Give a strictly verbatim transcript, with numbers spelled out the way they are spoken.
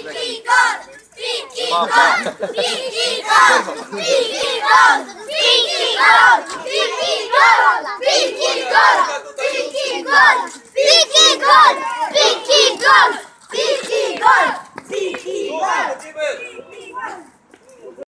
Vicky gol! Vicky gol! Vicky gol! Vicky gol! Vicky gol! Vicky gol! Vicky gol! Vicky gol! Vicky gol! Vicky gol! Vicky gol! Vicky gol!